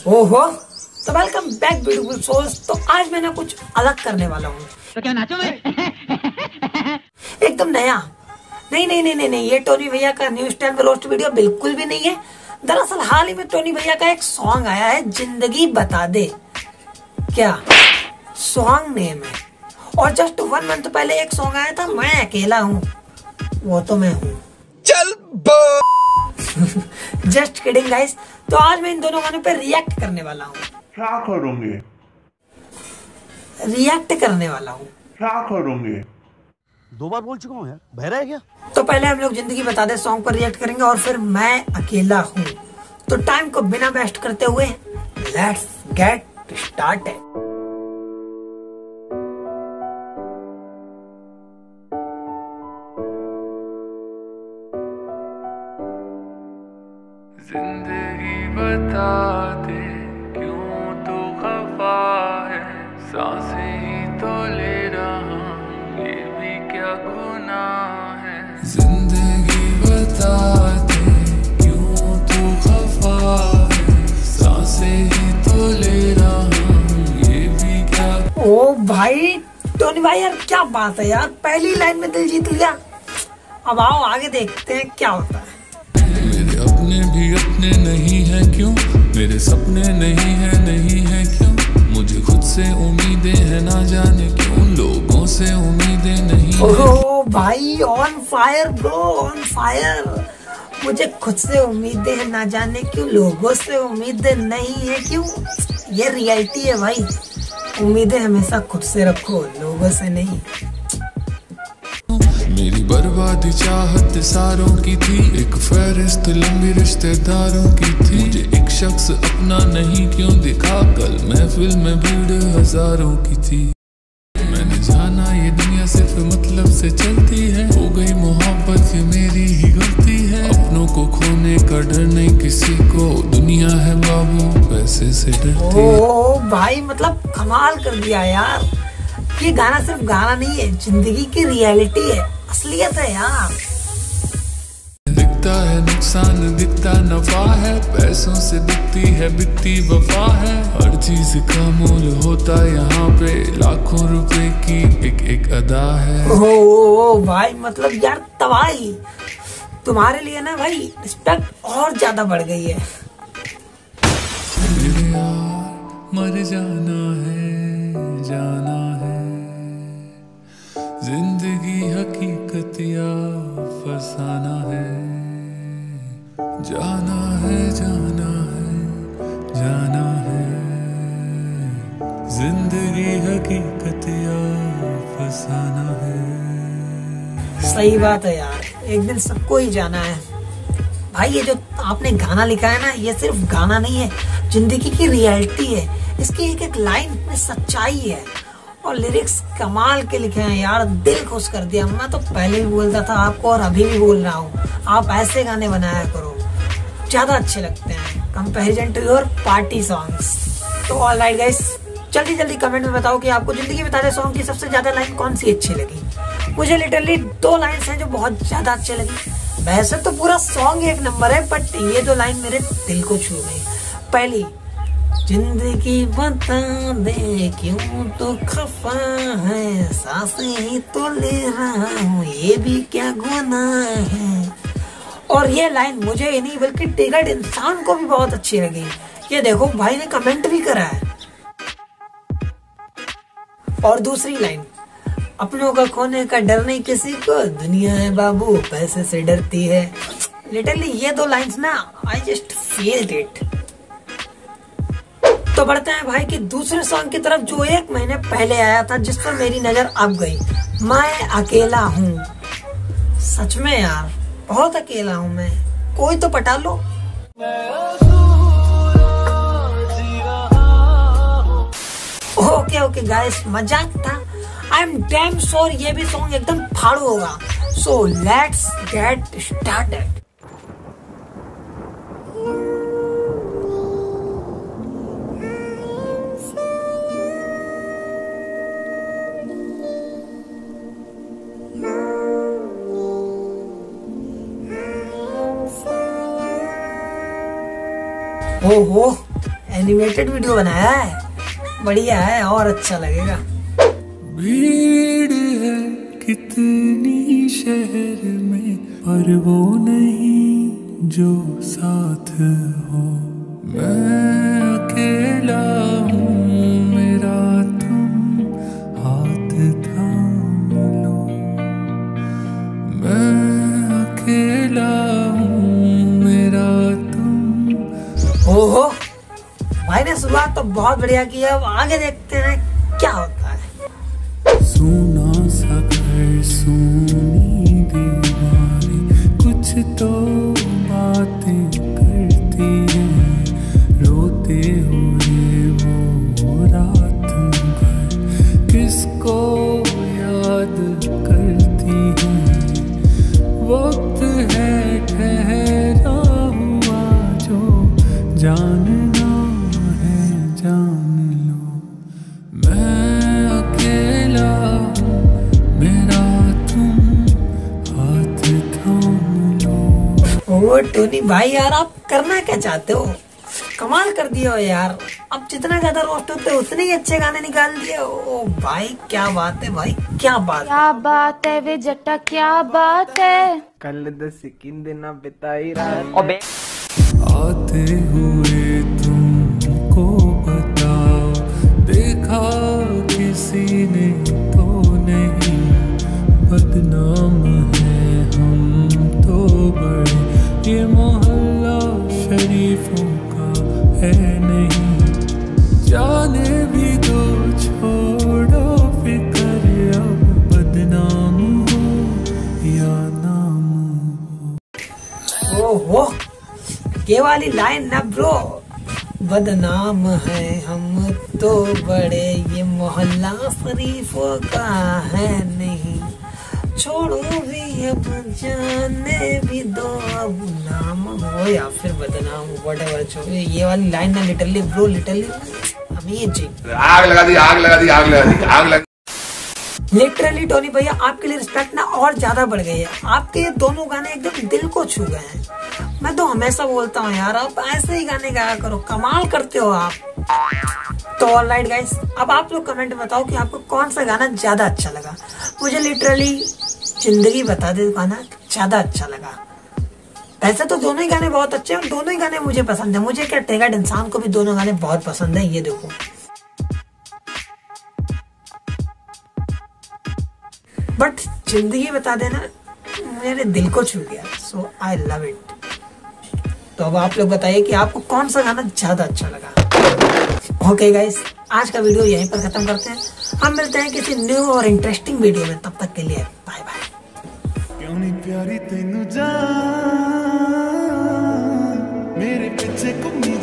ओहो, तो welcome back beautiful souls. तो आज मैं ना कुछ अलग करने वाला हूँ। तो क्या नाचो मैं? एकदम नया। नहीं, ये टोनी भैया का न्यू स्टाइल में रोस्ट वीडियो बिल्कुल भी नहीं है। दरअसल हाल ही में टोनी भैया का एक सॉन्ग आया है, जिंदगी बता दे। क्या सॉन्ग नेम है। और जस्ट 1 मंथ पहले एक सॉन्ग आया था, मैं अकेला हूँ, वो तो मैं हूँ। चल जस्ट किडिंग गाइस। तो आज मैं इन दोनों गानों पे रिएक्ट करने वाला हूँ। क्या करूंगे? रिएक्ट करने वाला हूँ। क्या करूंगे? 2 बार बोल चुका हूँ यार, बहरा है क्या? तो पहले हम लोग जिंदगी बता दे सॉन्ग पर रिएक्ट करेंगे और फिर मैं अकेला हूँ। तो टाइम को बिना वेस्ट करते हुए लेट्स गेट स्टार्टेड। जिंदगी बता दे क्यों तू खफा है, सांसें ही तो ले रहा हूँ, ये भी क्या गुनाह है। जिंदगी बता दे क्यों तू खफा है, सांसें ही तो ले रहा हूँ, ये भी क्या। ओ भाई टोनी भाई, यार क्या बात है यार, पहली लाइन में दिल जीत लिया। अब आओ आगे देखते हैं क्या होता है। मेरे अपने भी अपने नहीं है क्यों, मेरे सपने नहीं है क्यों, मुझे खुद से उम्मीदें हैं ना जाने क्यों, लोगों से उम्मीदें नहीं। ओह भाई on fire bro, on fire. मुझे खुद से उम्मीदें हैं ना जाने क्यों, लोगों से उम्मीदें नहीं है क्यों। ये रियलिटी है भाई, उम्मीदें हमेशा खुद से रखो, लोगों से नहीं। मेरी बर्बादी चाहत सारों की थी, एक फहरिस्त लंबी रिश्तेदारों की थी, मुझे एक शख्स अपना नहीं क्यों दिखा, कल महफिल में भीड़ हजारों की थी। मैंने जाना ये दुनिया सिर्फ मतलब से चलती है, हो गई मोहब्बत ये मेरी ही गलती है, अपनों को खोने का डर नहीं किसी को, दुनिया है बाबू पैसे से डरती है। ओ भाई मतलब कमाल कर दिया यार। ये गाना सिर्फ गाना नहीं है, जिंदगी की रियलिटी है, असलियत है यार। दिखता है नुकसान दिखता नफा है, पैसों से दिखती है बिकती वफा है, हर चीज का मोल होता यहाँ पे, लाखों रुपए की एक अदा है। ओ भाई मतलब यार तबाही। तुम्हारे लिए ना भाई रिस्पेक्ट और ज्यादा बढ़ गई है। मेरे यार मर जाना है, जिंदगी हकीकत या फसाना है, जाना है, जिंदगी हकीकत या फसाना है। सही बात है यार, एक दिन सबको ही जाना है। भाई ये जो आपने गाना लिखा है ना, ये सिर्फ गाना नहीं है, जिंदगी की रियलिटी है। इसकी एक एक लाइन में सच्चाई है और लिरिक्स कमाल के लिखे हैं यार, दिल खुश कर दिया। मैं तो पहले भी बोलता था आपको और अभी भी बोल रहा हूँ, आप ऐसे गाने बनाया करो, ज्यादा अच्छे लगते हैं comparison to your party songs. तो ऑलराइट गाइस, जल्दी कमेंट में बताओ कि आपको जिंदगी बता दे सॉन्ग की सबसे ज्यादा लाइन कौन सी अच्छी लगी। मुझे लिटरली 2 लाइन्स हैं जो बहुत ज्यादा अच्छी लगी। वैसे तो पूरा सॉन्ग एक नंबर है, बट ये 2 लाइन मेरे दिल को छू गई। पहली, जिंदगी बता दे क्यों तो खफा है, सांसें ही तो ले रहा हूँ, ये भी क्या गुनाह है। और ये लाइन मुझे ही नहीं बल्कि टिकट इंसान को भी बहुत अच्छी लगी। ये देखो भाई ने कमेंट भी करा है। और दूसरी लाइन, अपनों का खोने का डर नहीं किसी को, दुनिया है बाबू पैसे से डरती है। लिटरली ये 2 लाइन्स ना, आई जस्ट फील इट। तो बढ़ते हैं भाई कि दूसरे सॉन्ग की तरफ, जो 1 महीने पहले आया था, जिस पर मेरी नजर अब गई। मैं अकेला हूँ। सच में यार बहुत अकेला हूँ मैं, कोई तो पटा लो। ओके गाइस, मजाक था। आई एम डैम श्योर ये भी सॉन्ग एकदम फाड़ू होगा। So let's get started. ओहो एनिमेटेड वीडियो बनाया है, बढ़िया है और अच्छा लगेगा। भीड़ है कितनी शहर में, पर वो नहीं जो साथ हो। मैं अकेला हूँ, मेरा तुम हाथ थाम लो। मैं अकेला हूँ, मेरा तुम। ओहो, भाई ने शुरुआत तो बहुत बढ़िया की है, अब आगे देखते हैं क्या होता है। सुना सा घर, सुनी दीवारें, कुछ तो बातें करती है। रोते हुए वो रात भर किसको याद करती है। वक्त है ठहरा हुआ, जो जानना है जान लो। मैं अकेला हूँ, मेरा तुम हाथ थाम लो। ओ टोनी भाई यार, आप करना क्या चाहते हो? कमाल कर दिया हो यार, अब जितना ज्यादा रोस्ट होते हैं उतने ही अच्छे गाने निकाल दिए। ओ भाई क्या बात है भाई, क्या बात क्या बात है वे जट्टा, क्या बात है। कल दस दिन बिताई रात। आते हुए तुमको बताओ, देखा किसी ने तो नहीं। बदनाम है हम तो बड़े, ये मोहल्ला शरीफों का है नहीं। जाने भी दो, छोड़ो फिक्र, अब बदनाम हो या नाम हो। ओहो, ये वाली लाइन ना ब्रो, बदनाम है हम तो बड़े, ये मोहल्ला शरीफों का है नहीं। छोड़ो भी अब, जाने भी दो, अब नाम हो या फिर बदनाम हो, व्हाटएवर जो ये वाली लाइन ना लिटरली ब्रो, लिटरली अमेजिंग। आग लगा दी, आग लगा दी, आग लगा दी, आग लगा। लिटरली टोनी भैया आपके लिए रिस्पेक्ट ना और ज्यादा बढ़ गई है। आपके ये दोनों गाने एकदम दिल को छू गए हैं। मैं तो हमेशा बोलता हूँ यार, आप ऐसे ही गाने गाया करो, कमाल करते हो आप। तो ऑलराइट गाइस, अब आप लोग कमेंट में बताओ कि आपको कौन सा गाना ज्यादा अच्छा लगा। मुझे लिटरली जिंदगी बता दे गाना ज्यादा अच्छा लगा। वैसे तो दोनों ही गाने बहुत अच्छे हैं, दोनों ही गाने मुझे पसंद है। मुझे क्या टेगर्ड इंसान को भी दोनों गाने बहुत पसंद है। ये देखो, बट जिंदगी बता देना मेरे दिल को छू गया। So I love it. तो अब आप लोग बताइए कि आपको कौन सा गाना ज्यादा अच्छा लगा। ओके गाइस, आज का वीडियो यहीं पर खत्म करते हैं। हम मिलते हैं किसी न्यू और इंटरेस्टिंग वीडियो में, तब तक के लिए बाय बाय। क्यों नहीं प्यारी तेनू जान, मेरे पीछे घूमी